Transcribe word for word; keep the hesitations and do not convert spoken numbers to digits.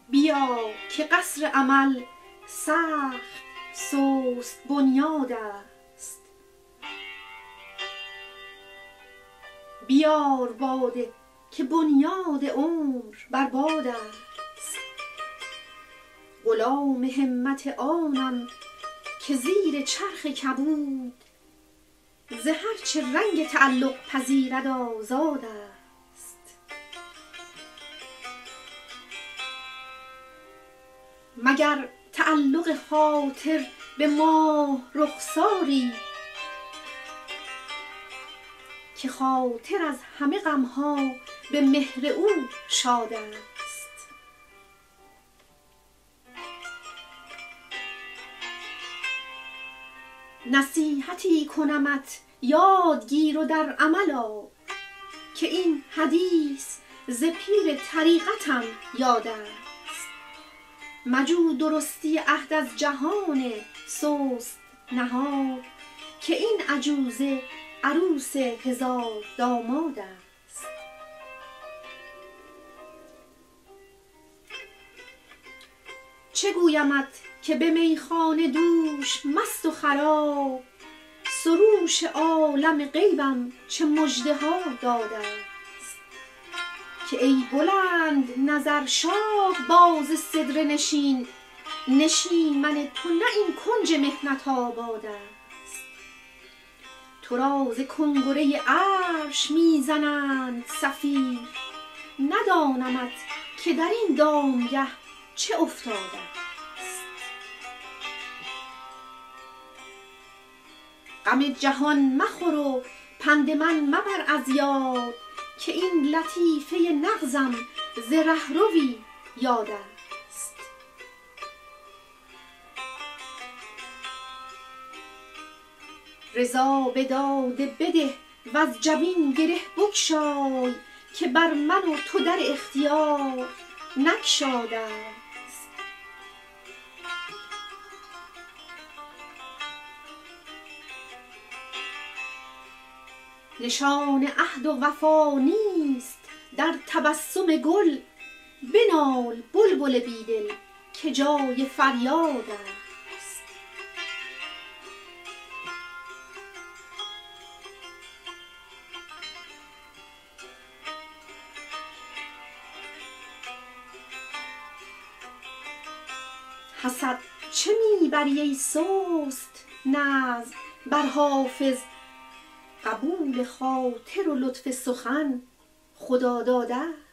بیا که قصر امل سخت سست بنیاد است. بیار باده که بنیاد عمر بر باد است. غلام همت آنم که زیر چرخ کبود، ز هر چه رنگ تعلق پذیرد آزاد است. مگر تعلق خاطر به ماه رخساری که خاطر از همه غمها به مهر او شاد است. نصیحتی کنمت یاد گیر و در عمل آر، که این حدیث ز پیر طریقتم یاد است. مجو درستی عهد از جهان سست نهاد، که این عجوزه عروس هزار داماد است. چه گویمت که به میخانه دوش مست و خراب، سروش عالم غیبم چه مژده ها داده است. که ای بلند نظر شاه باز سدره نشین، نشیمن تو نه این کنج محنت آباد است. تو را ز کنگره عرش میزنند صفیر، ندانمت که در این دامگه چه افتاده است. غم جهان مخور و پند من مبر از یاد، که این لطیفه نغزم ز رهروی یاد است. رضا به داده بده وز جبین گره بگشای، که بر من و تو در اختیار نگشاده است. نشان عهد و وفا نیست در تبسم گل، بنال بلبل بیدل که جای فریاد است. حسد چه میبری ای سست نظم بر حافظ، قبول خاطر و لطف سخن خدا داده است.